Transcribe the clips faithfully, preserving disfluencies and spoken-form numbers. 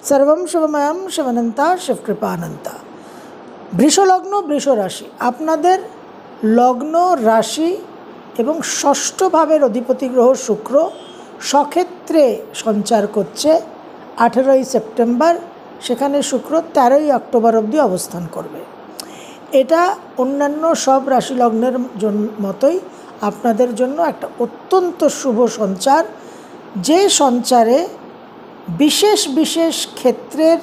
सर्वं शिवमयं शिवनंता शिवकृपानंता। বৃষলগ্ন বৃষ রাশি, আপনাদের লগ্ন রাশি এবং ষষ্ঠ ভাবের অধিপতি গ্রহ শুক্র সক্ষেত্রে সঞ্চার করছে আঠেরোই সেপ্টেম্বর, সেখানে শুক্র তেরোই অক্টোবর অবধি অবস্থান করবে। এটা অন্যান্য সব রাশি লগ্নের মতোই আপনাদের জন্য একটা অত্যন্ত শুভ সঞ্চার, যে সঞ্চারে বিশেষ বিশেষ ক্ষেত্রের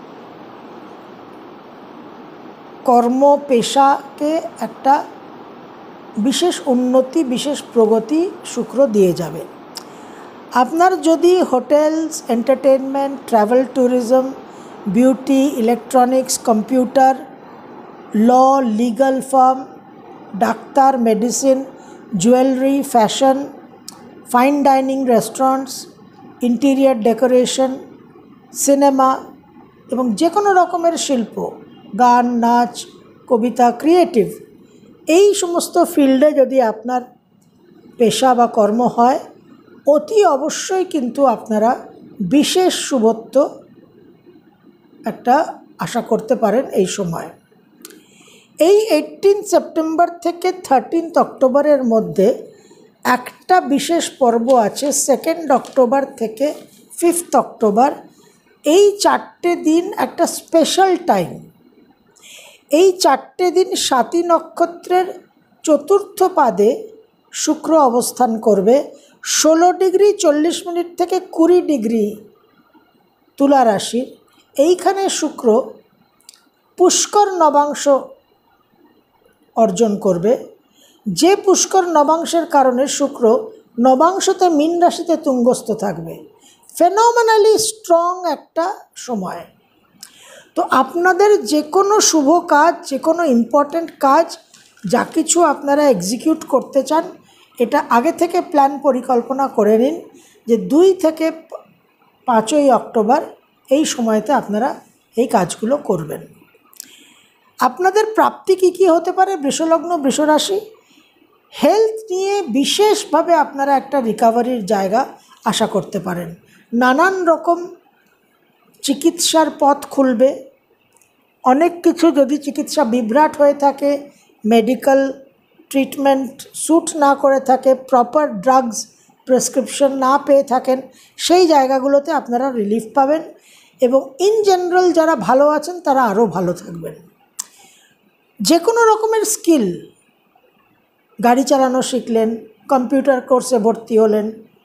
কর্ম পেশাকে একটা বিশেষ উন্নতি, বিশেষ প্রগতি শুক্র দিয়ে যাবে। আপনার যদি hotels, entertainment, travel, tourism, beauty, electronics, computer, law, legal firm, doctor, medicine, jewellery, fashion, fine dining restaurants, interior decoration, cinema এবং যে কোনো রকমের শিল্প, গান, নাচ, কবিতা, ক্রিয়েটিভ, এই সমস্ত ফিল্ডে যদি আপনার পেশা বা কর্ম হয়, অতি অবশ্যই কিন্তু আপনারা বিশেষ শুভত্ব একটা আশা করতে পারেন এই সময়। এই এইটিন সেপ্টেম্বর থেকে থার্টিনথ অক্টোবরের মধ্যে একটা বিশেষ পর্ব আছে, সেকেন্ড অক্টোবর থেকে ফিফথ অক্টোবর। এই চারটে দিন একটা স্পেশাল টাইম। এই চারটে দিন স্বাতী নক্ষত্রের চতুর্থ পাদে শুক্র অবস্থান করবে ষোলো ডিগ্রি চল্লিশ মিনিট থেকে কুড়ি ডিগ্রি তুলা রাশির। এইখানে শুক্র পুষ্কর নবাংশ অর্জন করবে, যে পুষ্কর নবাংশের কারণে শুক্র নবাংশতে মীন রাশিতে তুঙ্গস্থ থাকবে। ফেনোমেনালি স্ট্রং একটা সময়। তো আপনাদের যে কোনো শুভ কাজ, যে কোনো ইম্পর্ট্যান্ট কাজ, যা কিছু আপনারা এক্সিকিউট করতে চান, এটা আগে থেকে প্ল্যান পরিকল্পনা করে নিন যে দুই থেকে পাঁচই অক্টোবর এই সময়তে আপনারা এই কাজগুলো করবেন। আপনাদের প্রাপ্তি কী কী হতে পারে বৃষলগ্ন বৃষরাশি? হেলথ নিয়ে বিশেষভাবে আপনারা একটা রিকভারির জায়গা আশা করতে পারেন। নানান রকম চিকিৎসার পথ খুলবে। অনেক কিছু যদি চিকিৎসা বিভ্রাট হয়ে থাকে, মেডিকেল ট্রিটমেন্ট স্যুট না করে থাকে, প্রপার ড্রাগস প্রেসক্রিপশন না পেয়ে থাকেন, সেই জায়গাগুলোতে আপনারা রিলিফ পাবেন এবং ইন জেনারেল যারা ভালো আছেন তারা আরও ভালো থাকবেন। যে কোনো রকমের স্কিল, গাড়ি চালানো শিখলেন, কম্পিউটার কোর্সে ভর্তি হলেন,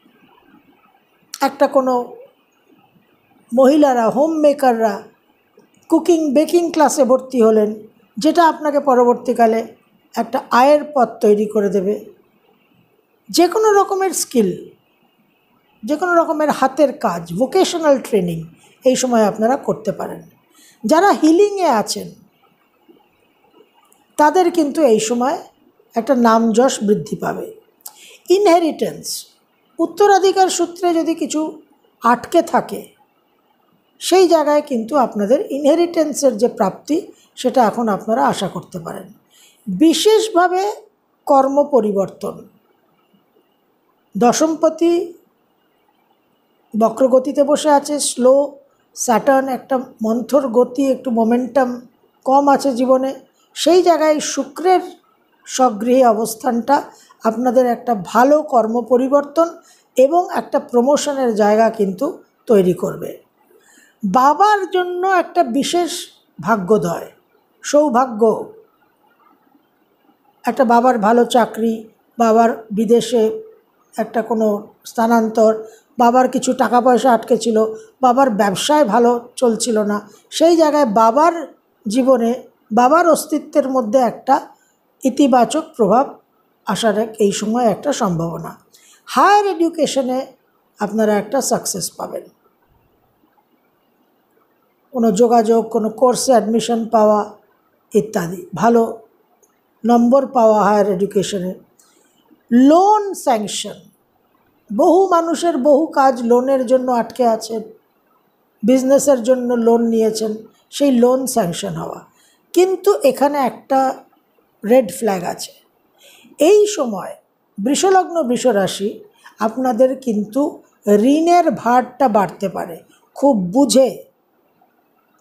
একটা কোনো মহিলারা, হোম মেকাররা কুকিং বেকিং ক্লাসে ভর্তি হলেন, যেটা আপনাকে পরবর্তীকালে একটা আয়ের পথ তৈরি করে দেবে। যে কোনো রকমের স্কিল, যে কোনো রকমের হাতের কাজ, ভোকেশনাল ট্রেনিং এই সময় আপনারা করতে পারেন। যারা হিলিংয়ে আছেন তাদের কিন্তু এই সময় একটা নাম যশ বৃদ্ধি পাবে। ইনহেরিটেন্স, উত্তরাধিকার সূত্রে যদি কিছু আটকে থাকে, সেই জায়গায় কিন্তু আপনাদের ইনহেরিটেন্সের যে প্রাপ্তি, সেটা এখন আপনারা আশা করতে পারেন। বিশেষভাবে কর্ম পরিবর্তন, দশমপতি বক্রগতিতে বসে আছে, স্লো স্যাটার্ন, একটা মন্থর গতি, একটু মোমেন্টাম কম আছে জীবনে। সেই জায়গায় শুক্রের স্বগৃহী অবস্থানটা আপনাদের একটা ভালো কর্ম পরিবর্তন এবং একটা প্রমোশনের জায়গা কিন্তু তৈরি করবে। বাবার জন্য একটা বিশেষ ভাগ্যোদয়, সৌভাগ্য, একটা বাবার ভালো চাকরি, বাবার বিদেশে একটা কোনো স্থানান্তর, বাবার কিছু টাকা পয়সা আটকে ছিল, বাবার ব্যবসায় ভালো চলছিল না, সেই জায়গায় বাবার জীবনে, বাবার অস্তিত্বের মধ্যে একটা ইতিবাচক প্রভাব আসার এই সময় একটা সম্ভাবনা। হায়ার এডুকেশনে আপনারা একটা সাকসেস পাবেন। কোনো যোগাযোগ, কোনো কোর্সে অ্যাডমিশন পাওয়া ইত্যাদি, ভালো নম্বর পাওয়া হায়ার এডুকেশনে। লোন স্যাংশন, বহু মানুষের বহু কাজ লোনের জন্য আটকে আছেন, বিজনেসের জন্য লোন নিয়েছেন, সেই লোন স্যাংশন হওয়া। কিন্তু এখানে একটা রেড ফ্ল্যাগ আছে। এই সময় বৃষলগ্ন বৃষরাশি আপনাদের কিন্তু ঋণের ভারটা বাড়তে পারে। খুব বুঝে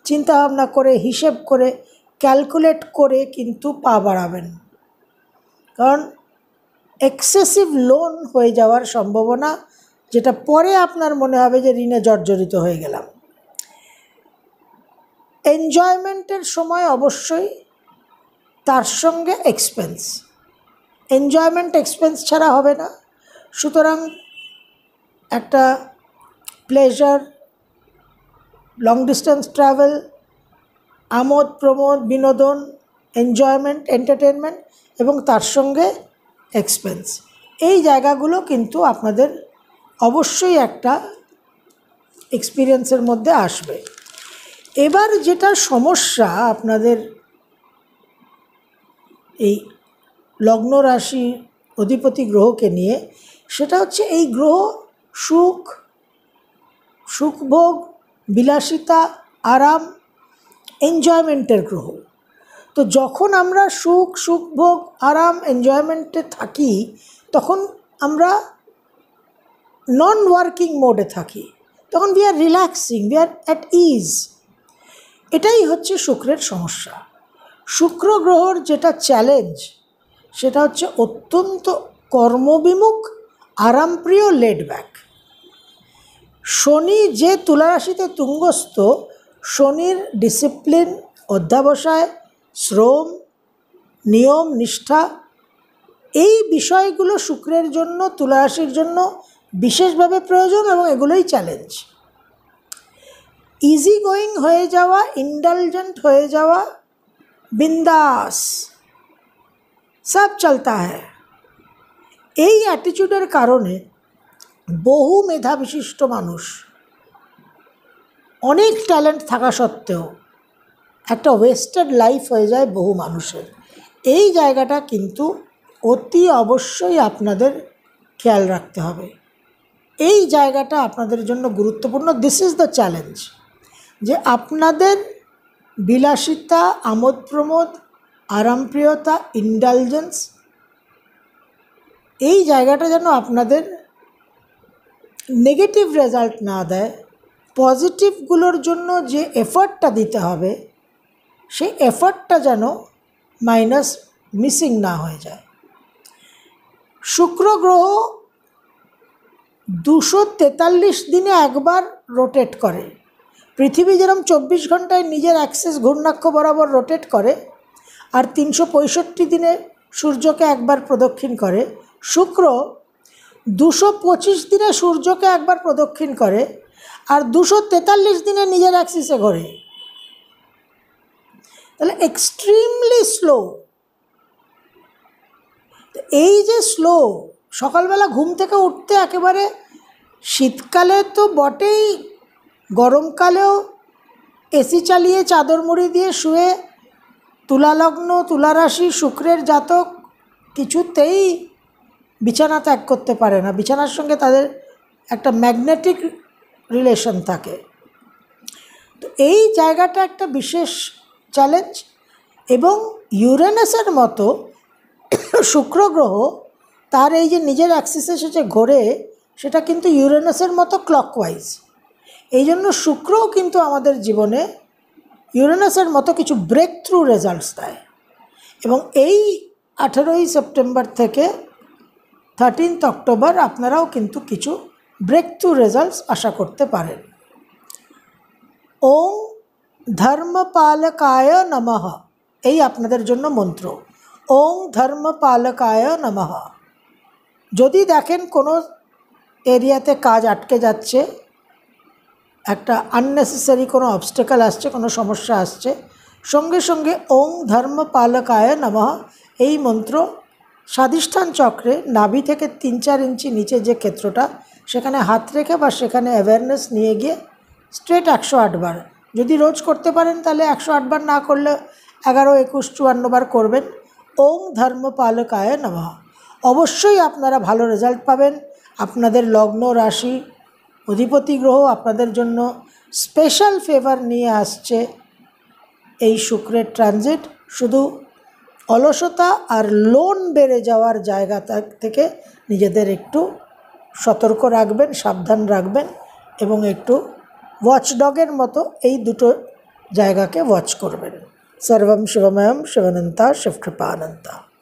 চিন্তা ভাবনা করে হিসেব করে ক্যালকুলেট করে কিন্তু পা বাড়াবেন, কারণ এক্সেসিভ লোন হয়ে যাওয়ার সম্ভাবনা, যেটা পরে আপনার মনে হবে যে ঋণে জর্জরিত হয়ে গেলাম। এনজয়মেন্টের সময় অবশ্যই তার সঙ্গে এক্সপেন্স, এনজয়মেন্ট এক্সপেন্স ছাড়া হবে না। সুতরাং একটা প্লেজার, লং ডিস্টেন্স ট্রাভেল, আমোদ প্রমোদ, বিনোদন, এনজয়মেন্ট, এন্টারটেনমেন্ট এবং তার সঙ্গে এক্সপেন্স, এই জায়গাগুলো কিন্তু আপনাদের অবশ্যই একটা এক্সপিরিয়েন্সের মধ্যে আসবে। এবার যেটা সমস্যা আপনাদের এই লগ্ন রাশি অধিপতি গ্রহকে নিয়ে, সেটা হচ্ছে এই গ্রহ সুখ, সুখভোগ, বিলাসিতা, আরাম, এনজয়মেন্টের গ্রহ। তো যখন আমরা সুখ, সুখভোগ, আরাম, এনজয়মেন্টে থাকি, তখন আমরা নন ওয়ার্কিং মোডে থাকি, তখন we are relaxing, we are at ease. এটাই হচ্ছে শুক্রের সমস্যা। শুক্র গ্রহর যেটা চ্যালেঞ্জ, সেটা হচ্ছে অত্যন্ত কর্মবিমুখ, আরামপ্রিয়, লেড ব্যাক। শনি যে তুলারাশিতে তুঙ্গস্থ, শনির ডিসিপ্লিন, অধ্যাবসায়, শ্রম, নিয়ম, নিষ্ঠা, এই বিষয়গুলো শুক্রের জন্য, তুলারাশির জন্য বিশেষভাবে প্রয়োজন এবং এগুলোই চ্যালেঞ্জ। ইজি গোয়িং হয়ে যাওয়া, ইন্ডালজেন্ট হয়ে যাওয়া, বিন্দাস, সব চলতা হ্যায়, এই অ্যাটিটিউডের কারণে বহু মেধা বিশিষ্ট মানুষ, অনেক ট্যালেন্ট থাকা সত্ত্বেও একটা ওয়েস্টেড লাইফ হয়ে যায় বহু মানুষের। এই জায়গাটা কিন্তু অতি অবশ্যই আপনাদের খেয়াল রাখতে হবে। এই জায়গাটা আপনাদের জন্য গুরুত্বপূর্ণ। দিস ইজ দ্য চ্যালেঞ্জ, যে আপনাদের বিলাসিতা, আমোদ প্রমোদ, আরামপ্রিয়তা, ইন্ডালজেন্স, এই জায়গাটা যেন আপনাদের নেগেটিভ রেজাল্ট না দেয়। পজিটিভগুলোর জন্য যে এফর্টটা দিতে হবে, সেই এফর্টটা যেন মাইনাস, মিসিং না হয়ে যায়। শুক্র গ্রহ দুশো তেতাল্লিশ দিনে একবার রোটেট করে। পৃথিবী যেরকম চব্বিশ ঘন্টায় নিজের অ্যাক্সিস ঘূর্ণাক্ষ বরাবর রোটেট করে, আর তিনশো পঁয়ষট্টি দিনে সূর্যকে একবার প্রদক্ষিণ করে, শুক্র দুশো পঁচিশ দিনে সূর্যকে একবার প্রদক্ষিণ করে, আর দুশো তেতাল্লিশ দিনে নিজের অ্যাক্সিসে ঘোরে। তাহলে এক্সট্রিমলি স্লো। এই যে স্লো, সকালবেলা ঘুম থেকে উঠতে একেবারে, শীতকালে তো বটেই, গরমকালেও এসি চালিয়ে চাদর মুড়ি দিয়ে শুয়ে তুলালগ্ন, তুলারাশি, শুক্রের জাতক কিছুতেই বিছানা ত্যাগ করতে পারে না। বিছানার সঙ্গে তাদের একটা ম্যাগনেটিক রিলেশন থাকে। তো এই জায়গাটা একটা বিশেষ চ্যালেঞ্জ। এবং ইউরেনাসের মতো শুক্র গ্রহ তার এই যে নিজের অ্যাক্সিসে সে যে ঘোরে, সেটা কিন্তু ইউরেনাসের মতো ক্লকওয়াইজ। এই জন্য শুক্রও কিন্তু আমাদের জীবনে ইউরেনাসের মতো কিছু ব্রেক থ্রু রেজাল্টস দেয়। এবং এই আঠেরোই সেপ্টেম্বর থেকে থার্টিনথ অক্টোবর আপনারাও কিন্তু কিছু ব্রেক থ্রু রেজাল্টস আশা করতে পারেন। ওম ধর্মপালকায় নমঃ, এই আপনাদের জন্য মন্ত্র। ওম ধর্মপালকায় নমঃ। যদি দেখেন কোনো এরিয়াতে কাজ আটকে যাচ্ছে, একটা আননেসেসারি কোনো অবস্টেকল আসছে, কোনো সমস্যা আসছে, সঙ্গে সঙ্গে ওং ধর্মপালকায় নমঃ এই মন্ত্র স্বাধিষ্ঠান চক্রে নাভি থেকে তিন চার ইঞ্চি নিচে যে ক্ষেত্রটা, সেখানে হাত রেখে বা সেখানে অ্যাওয়ারনেস নিয়ে গিয়ে স্ট্রেট একশো আটবার, যদি রোজ করতে পারেন তাহলে একশো আটবার, না করলে এগারো একুশ চুয়ান্ন বার করবেন। ওং ধর্মপালকায় নমঃ। অবশ্যই আপনারা ভালো রেজাল্ট পাবেন। আপনাদের লগ্ন রাশি অধিপতি গ্রহ আপনাদের জন্য স্পেশাল ফেভার নিয়ে আসছে এই শুক্রের ট্রানজিট। শুধু অলসতা আর লোন বেড়ে যাওয়ার জায়গা থেকে নিজেদের একটু সতর্ক রাখবেন, সাবধান রাখবেন এবং একটু ওয়াচডগের মতো এই দুটো জায়গাকে ওয়াচ করবেন। সর্বম শিবময়ম শিবানন্তা শিবকৃপানন্তা।